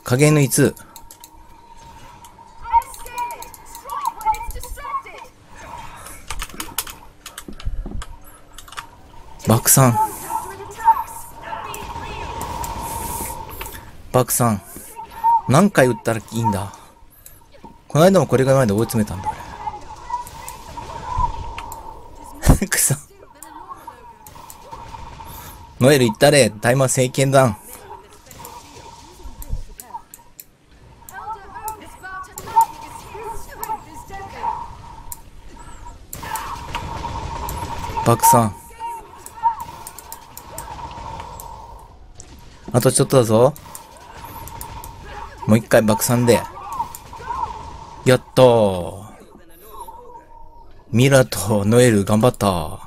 影のいつ。爆散。爆散。何回撃ったらいいんだ。この間もこれが前で追い詰めたんだ、俺。くそ。ノエル行ったれ。タイマー聖剣だ。爆散。あとちょっとだぞ。もう一回爆散で。やったー。ミラとノエル頑張った。